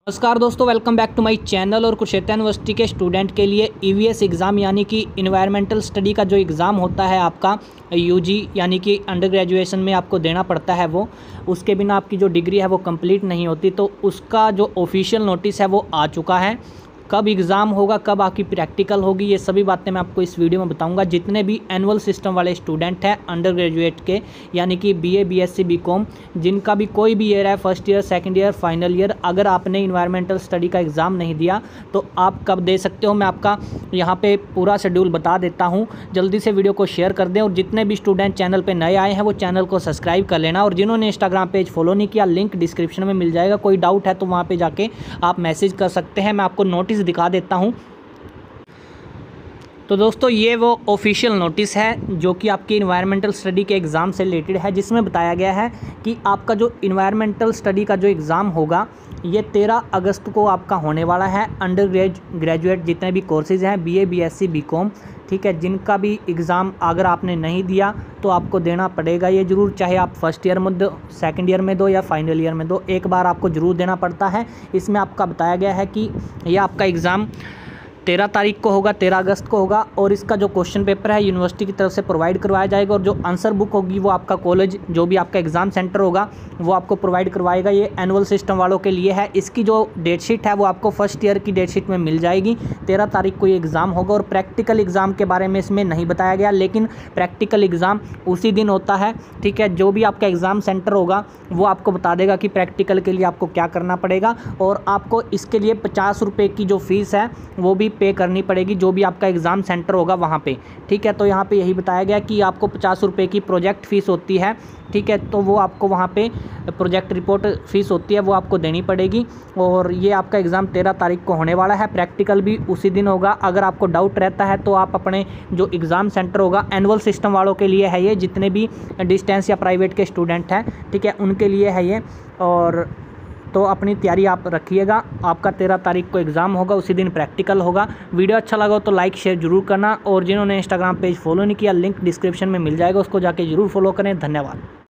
नमस्कार दोस्तों, welcome back to my channel. और कुरुक्षेत्र यूनिवर्सिटी के स्टूडेंट के लिए ईवीएस एग्ज़ाम यानी कि इन्वायरमेंटल स्टडी का जो एग्ज़ाम होता है आपका यूजी यानी कि अंडर ग्रेजुएशन में आपको देना पड़ता है, वो उसके बिना आपकी जो डिग्री है वो कंप्लीट नहीं होती। तो उसका जो ऑफिशियल नोटिस है वो आ चुका है। कब एग्ज़ाम होगा, कब आपकी प्रैक्टिकल होगी, ये सभी बातें मैं आपको इस वीडियो में बताऊंगा। जितने भी एनुअल सिस्टम वाले स्टूडेंट हैं अंडर ग्रेजुएट के यानी कि बीए, बीएससी, बीकॉम, जिनका भी कोई भी ईयर है, first year, second year, final year, अगर आपने इन्वायरमेंटल स्टडी का एग्ज़ाम नहीं दिया तो आप कब दे सकते हो, मैं आपका यहाँ पे पूरा शेड्यूल बता देता हूँ। जल्दी से वीडियो को शेयर कर दें और जितने भी स्टूडेंट चैनल पर नए आए हैं वो चैनल को सब्सक्राइब कर लेना। और जिन्होंने इंस्टाग्राम पेज फॉलो नहीं किया, लिंक डिस्क्रिप्शन में मिल जाएगा। कोई डाउट है तो वहाँ पर जाके आप मैसेज कर सकते हैं, मैं आपको नोटिस दिखा देता हूं। तो दोस्तों, ये वो ऑफिशियल नोटिस है जो कि आपकी इन्वायरमेंटल स्टडी के एग्ज़ाम से रिलेटेड है, जिसमें बताया गया है कि आपका जो इन्वायरमेंटल स्टडी का जो एग्ज़ाम होगा ये 13 अगस्त को आपका होने वाला है। अंडर ग्रेजुएट जितने भी कोर्सेज़ हैं, बीए, बीएससी, बीकॉम, ठीक है, जिनका भी एग्ज़ाम अगर आपने नहीं दिया तो आपको देना पड़ेगा ये ज़रूर, चाहे आप फर्स्ट ईयर में दो, सेकंड ईयर में दो या फाइनल ईयर में दो, एक बार आपको ज़रूर देना पड़ता है। इसमें आपका बताया गया है कि यह आपका एग्ज़ाम 13 तारीख को होगा, 13 अगस्त को होगा। और इसका जो क्वेश्चन पेपर है यूनिवर्सिटी की तरफ से प्रोवाइड करवाया जाएगा और जो आंसर बुक होगी वो आपका कॉलेज, जो भी आपका एग्ज़ाम सेंटर होगा वो आपको प्रोवाइड करवाएगा। ये एनुअल सिस्टम वालों के लिए है। इसकी जो डेट शीट है वो आपको फर्स्ट ईयर की डेट शीट में मिल जाएगी। 13 तारीख को ये एग्ज़ाम होगा और प्रैक्टिकल एग्ज़ाम के बारे में इसमें नहीं बताया गया, लेकिन प्रैक्टिकल एग्ज़ाम उसी दिन होता है, ठीक है। जो भी आपका एग्ज़ाम सेंटर होगा वो आपको बता देगा कि प्रैक्टिकल के लिए आपको क्या करना पड़ेगा। और आपको इसके लिए 50 रुपये की जो फ़ीस है वो भी पे करनी पड़ेगी, जो भी आपका एग्ज़ाम सेंटर होगा वहाँ पे, ठीक है। तो यहाँ पे यही बताया गया कि आपको 50 रुपये की प्रोजेक्ट फ़ीस होती है, ठीक है। तो वो आपको वहाँ पे प्रोजेक्ट रिपोर्ट फ़ीस होती है, वो आपको देनी पड़ेगी। और ये आपका एग्ज़ाम 13 तारीख को होने वाला है। प्रैक्टिकल भी उसी दिन होगा। अगर आपको डाउट रहता है तो आप अपने जो एग्ज़ाम सेंटर होगा, एनुअल सिस्टम वालों के लिए है ये, जितने भी डिस्टेंस या प्राइवेट के स्टूडेंट हैं, ठीक है, उनके लिए है ये। और तो अपनी तैयारी आप रखिएगा। आपका 13 तारीख को एग्ज़ाम होगा, उसी दिन प्रैक्टिकल होगा। वीडियो अच्छा लगा तो लाइक शेयर जरूर करना। और जिन्होंने इंस्टाग्राम पेज फॉलो नहीं किया, लिंक डिस्क्रिप्शन में मिल जाएगा, उसको जाके ज़रूर फॉलो करें। धन्यवाद।